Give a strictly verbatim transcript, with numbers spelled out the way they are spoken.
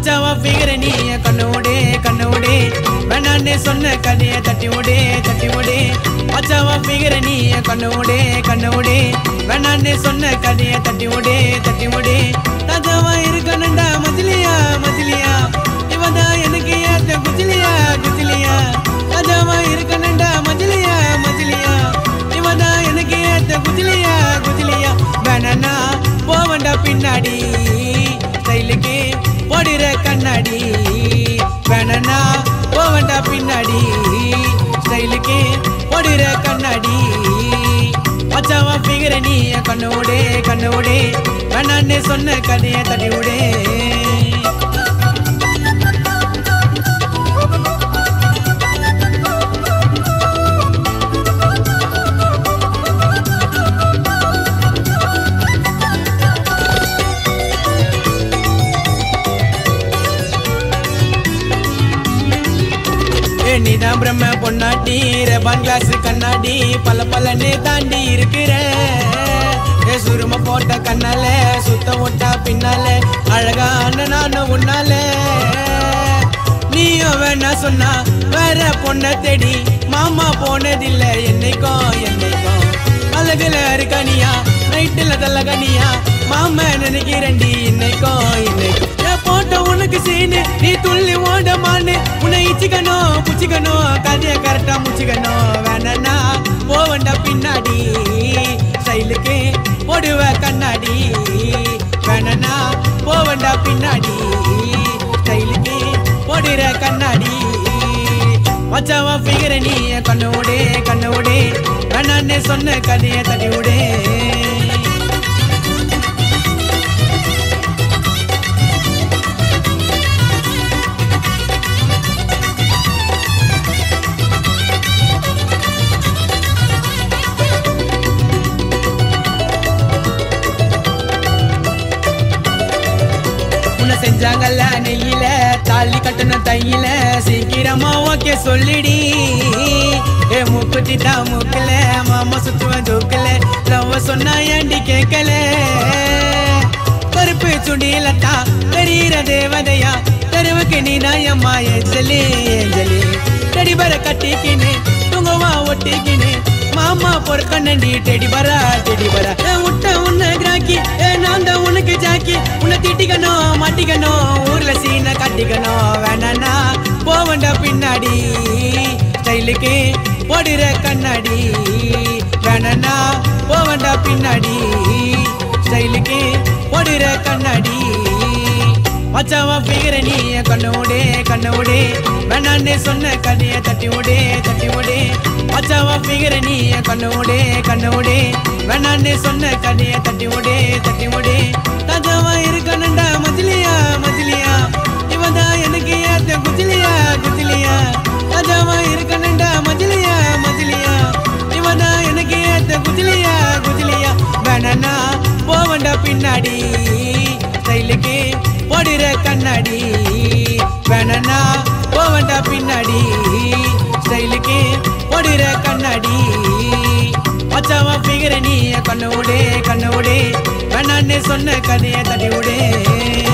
மச்சாவா figure நீ கண்ணோடே கண்ணோடே வேணான்னு சொன்ன கதையை தட்டி ஓடே தட்டி ஓடே மச்சாவா ஃபிகர் நீ கண்ணோடே கண்ணோடே வேணான்னு சொன்ன கதையை தட்டி ஓடே தட்டி ஓடே தாஜாவா இருக்கணுண்டா மஜ்லியா மஜ்லியா இவதான் எனக்கு ஏத்த குஜிலியா குஜிலியா தாஜாவா இருக்கணுண்டா மஜ்லியா மஜ்லியா இவதான் எனக்கு ஏத்த குஜிலியா குஜிலியா வேணா போவண்டா பின்னாடி ஸ்டைலுக்கு போடுற கண்ணாடி வேணா போவண்டா பின்னாடி ஸ்டைலுக்கு போடுற கண்ணாடி மச்சாவா ஃபிகர் நீ கண்ணோடே கண்ணோடே வேணான்னு சொன்ன கதையை தட்டி விடே நீதான் பிரம்ம பொன்னாட்டி ரெபான் கிளாஸ் கண்ணாடி பல பலனே தாண்டி இருக்கிற சுரும போட்ட கண்ணால சுத்த ஓட்டா பின்னால அழகான நானும் உன்னால நீயும் வேணா சொன்னா வேற பொண்ண தேடி மாமா போனதில்லை என்னைக்கும் என்னைக்கும் அழகுல இருக்கனியா நைட்டுல தள்ளகனியா மாமா நினைக்கிறண்டி இன்னைக்கும் இன்னைக்கும் போட்ட உனக்கு சீனு நீ துள்ளி ஓடமானு உன்னை இச்சிக்கணும் புச்சிக்கணும் கதைய கரெக்டா முச்சிக்கணும் வேணா போவண்டா பின்னாடி ஸ்டைலுக்கு போடுவ கண்ணாடி வேணா போவண்டா பின்னாடி ஸ்டைலுக்கு போடுற கண்ணாடி மச்சாவா ஃபிகர் நீ கண்ணோடே கண்ணோடே வேணான்னு சொன்ன கதையை தட்டி விடே செஞ்சாங்கல்ல நெய்யில தாலி கட்டணும் தையில சீக்கிரமா ஓகே சொல்லிடி ஏ மூக்குட்டிட்டா மூக்கல மாமா சுத்துவன் ஜோக்கல லவ் சொன்னா ஏண்டி கேட்கல கருப்பு சுடியிலட்டா தெரியிற தேவதையா தெருவுக்கு நீ நாயம்மா ஏஞ்சலி ஏஞ்சலி டெடி பர கட்டிக்கினு துங்கவா ஒட்டிக்கினு மாமா பொறுக்கண்ணி டெடி பரா டெடி பரா விட்ட உன்னை கிராக்கி ஏ நான் தான் உனக்கு ஜாக்கி உன்னை திட்டிக்கணும் மாட்டிக்கணும் ஊர்ல சீனை கட்டிக்கணும் வேணா போவண்டா பின்னாடி ஸ்டைலுக்கு போடுற கண்ணாடி வேணா போவண்டா பின்னாடி ஸ்டைலுக்கு போடுற கண்ணாடி மச்சாவா ஃபிகர் நீ கண்ணோடே கண்ணோடே வேணான்னு சொன்ன கதையை தட்டி ஓடே தட்டி ஓடே மச்சாவா ஃபிகர் நீ கண்ணோடே கண்ணோடே வேணான்னு சொன்ன கதையை தட்டி ஓடே தட்டி ஓடே தாஜாவா இருக்கணுண்டா மஜ்லியா மஜ்லியா இவதான் எனக்கு ஏத்த குஜிலியா குஜிலியா தாஜாவா இருக்கணுண்டா மஜ்லியா மஜ்லியா இவதான் எனக்கு ஏத்த குஜிலியா குஜிலியா வேணா போவண்டா பின்னாடி ஸ்டைலுக்கு போடுற கண்ணாடி வேணா போவண்டா பின்னாடி ஸ்டைலுக்கு போடுற கண்ணாடி மச்சாவா ஃபிகர் நீ கண்ணோடே கண்ணோடே வேணான்னு சொன்ன கதையை தட்டி விடே